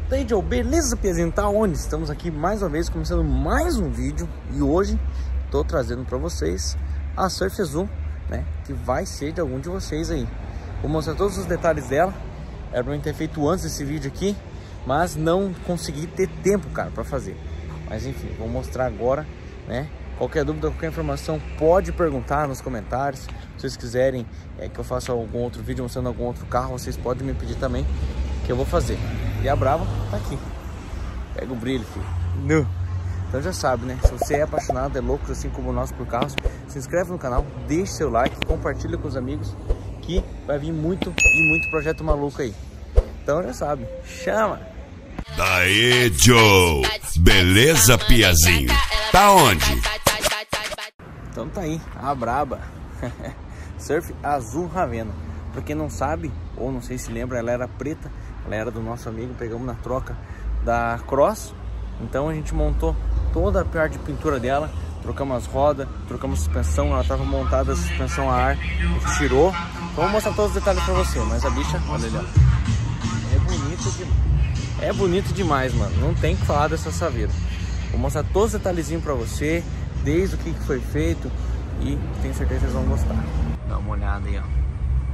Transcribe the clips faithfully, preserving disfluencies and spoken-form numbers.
Daí, Joe, beleza, Piazinho? Tá onde? Estamos aqui mais uma vez, começando mais um vídeo. E hoje, tô trazendo pra vocês a Surf Azul, né? Que vai ser de algum de vocês aí. Vou mostrar todos os detalhes dela. Era pra eu ter feito antes desse vídeo aqui, mas não consegui ter tempo, cara, pra fazer. Mas enfim, vou mostrar agora, né? Qualquer dúvida, qualquer informação, pode perguntar nos comentários. Se vocês quiserem é, que eu faça algum outro vídeo mostrando algum outro carro, vocês podem me pedir também, que eu vou fazer. E a Brava tá aqui. Pega o brilho, filho. No. Então já sabe, né? Se você é apaixonado, é louco, assim como nós por carros, se inscreve no canal, deixe seu like, compartilha com os amigos, que vai vir muito e muito projeto maluco aí. Então já sabe, chama! Daí, Joe! Beleza, Piazinho? Tá onde? Então tá aí, a braba. Surf Azul Ravenna. Pra quem não sabe, ou não sei se lembra, ela era preta. Ela era do nosso amigo, pegamos na troca da Cross. Então a gente montou toda a parte de pintura dela. Trocamos as rodas, trocamos a suspensão. Ela estava montada a suspensão a ar, a gente tirou. Então vou mostrar todos os detalhes pra você. Mas a bicha, olha ali, ó. É bonito demais. É bonito demais, mano. Não tem que falar dessa saveira. Vou mostrar todos os detalhezinhos pra você, desde o que foi feito, e tenho certeza que vocês vão gostar. Dá uma olhada aí, ó.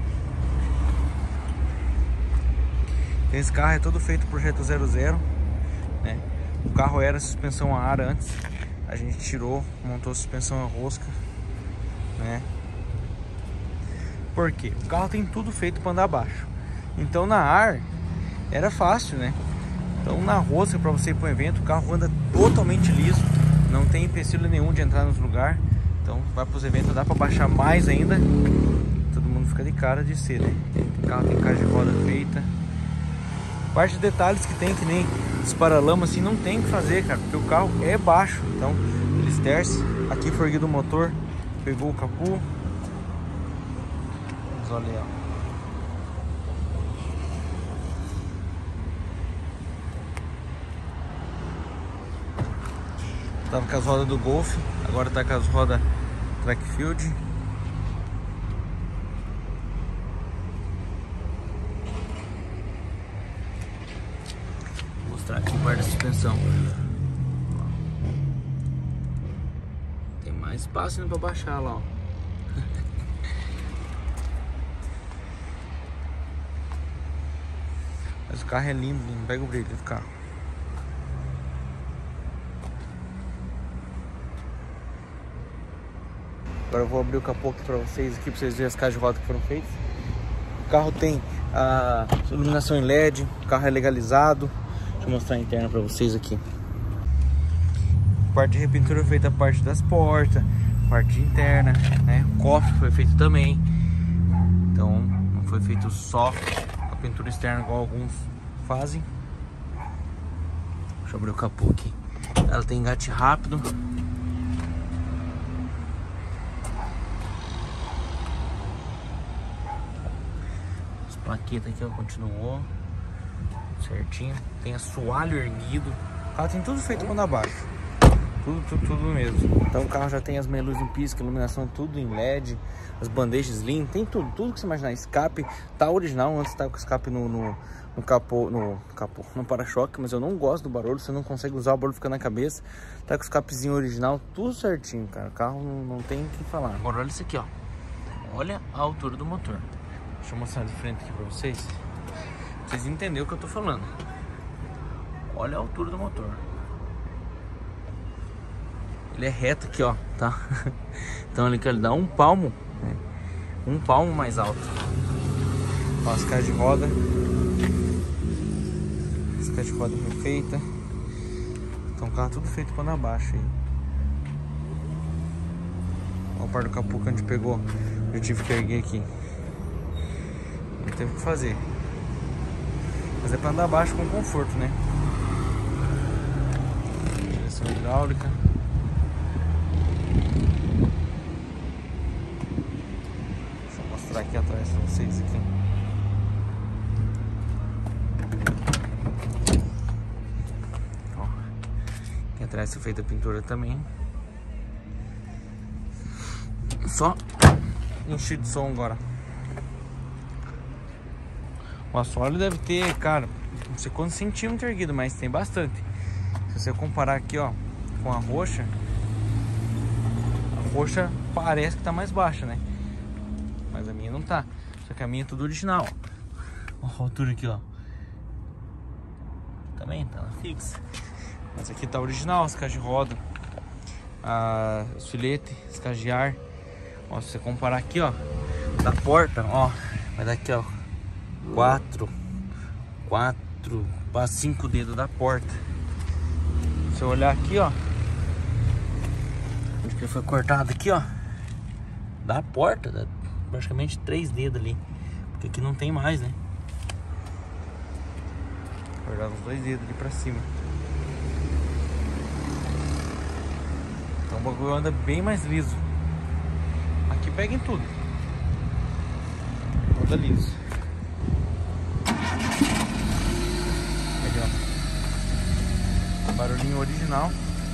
Esse carro é todo feito projeto zero zero, né? O carro era suspensão a ar antes, a gente tirou, montou suspensão a rosca, né? Por quê? O carro tem tudo feito para andar abaixo. Então na ar era fácil, né? Então na rosca, para você ir para um evento, o carro anda totalmente liso, não tem empecilho nenhum de entrar nos lugares. Então vai para os eventos, dá para baixar mais ainda. Todo mundo fica de cara de ser, né? O carro tem caixa de roda feita. Parte de detalhes que tem, que nem os paralamas, assim, não tem o que fazer, cara, porque o carro é baixo. Então eles tercem. Aqui foi erguido o motor, pegou o capô. Mas olha aí, ó. Tava com as rodas do Golf, agora tá com as rodas Trackfield. Vou mostrar aqui parte da suspensão. Tem mais espaço ainda pra baixar lá, ó. Mas o carro é lindo, lindo. Pega o brilho do carro. Agora eu vou abrir o capô aqui pra vocês, aqui pra vocês verem as caixas de roda que foram feitas. O carro tem a iluminação em L E D, o carro é legalizado. Deixa eu mostrar a interna pra vocês aqui. Parte de repintura feita a parte das portas, parte interna, né? O cofre foi feito também. Então não foi feito só a pintura externa igual alguns fazem. Deixa eu abrir o capô aqui. Ela tem engate rápido. Plaqueta aqui, ó, continuou certinho. Tem assoalho erguido. O carro tem tudo feito quando abaixo. Tudo, tudo, tudo mesmo. Então o carro já tem as meia luz no pisca, iluminação tudo em L E D, as bandejas Slim, tem tudo, tudo que você imaginar. Escape tá original, antes tá com escape no, no, no capô, no capô, no para-choque, mas eu não gosto do barulho, você não consegue usar, o barulho fica na cabeça. Tá com o escapezinho original, tudo certinho, cara. O carro não, não tem o que falar. Agora olha isso aqui, ó. Olha a altura do motor. Deixa eu mostrar de frente aqui pra vocês, pra vocês entenderem o que eu tô falando. Olha a altura do motor. Ele é reto aqui, ó, tá? Então ele quer dar um palmo, né? Um palmo mais alto. Ó, as caixas de roda. As caixas de roda perfeita. Então o carro tudo feito pra andar abaixo aí. Ó, o par do capô que a gente pegou, eu tive que erguer aqui. Não teve o que fazer. Mas é pra andar abaixo com conforto, né? Direção hidráulica. Deixa eu mostrar aqui atrás pra vocês aqui. Ó, aqui atrás foi feita a pintura também. Só encher de som agora. O assoalho deve ter, cara, não sei quantos centímetros erguido, mas tem bastante. Se você comparar aqui, ó, com a roxa, a roxa parece que tá mais baixa, né? Mas a minha não tá. Só que a minha é tudo original, ó. Olha a altura aqui, ó. Também tá na fixa. Mas aqui tá original, as caixas de roda, a, os filetes, as caixas de ar. Ó, se você comparar aqui, ó, da porta, ó, vai dar aqui, ó, quatro, quatro para cinco dedos da porta. Se você olhar aqui, ó, onde que foi cortado aqui, ó, da porta, dá praticamente três dedos ali, porque aqui não tem mais, né? Cortava os dois dedos ali pra cima. Então o bagulho anda bem mais liso. Aqui pega em tudo. Anda liso. Aí, ó. Barulhinho original.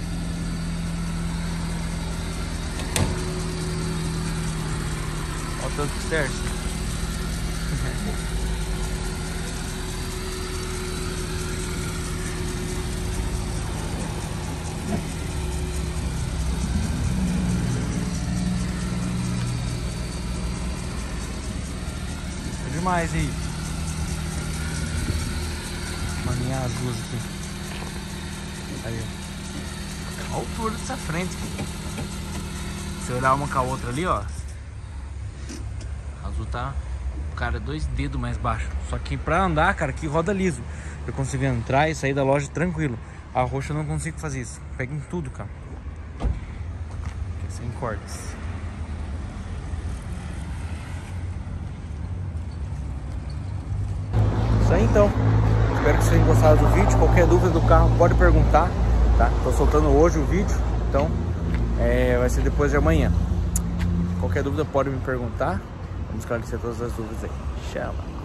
Olha o tanto que serve. Mais aí, maninha azul aqui. Aí, ó, a altura dessa frente aqui. Se olhar uma com a outra ali, ó, a azul tá, cara, dois dedos mais baixo. Só que pra andar, cara, aqui roda liso. Eu consigo entrar e sair da loja tranquilo. A roxa eu não consigo fazer isso. Pega em tudo, cara. Aqui, sem cortes. Isso aí então, espero que vocês tenham gostado do vídeo. Qualquer dúvida do carro pode perguntar, tá? Tô soltando hoje o vídeo, então é, vai ser depois de amanhã. Qualquer dúvida pode me perguntar, vamos esclarecer todas as dúvidas aí. Chama!